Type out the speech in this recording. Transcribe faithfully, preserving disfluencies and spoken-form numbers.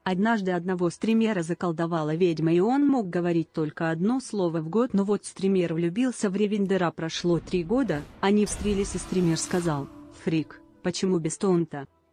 Однажды одного стримера заколдовала ведьма, и он мог говорить только одно слово в год, но вот стример влюбился в Ревендера. Прошло три года, они встретились, и стример сказал: «Фрик, почему без тонта?»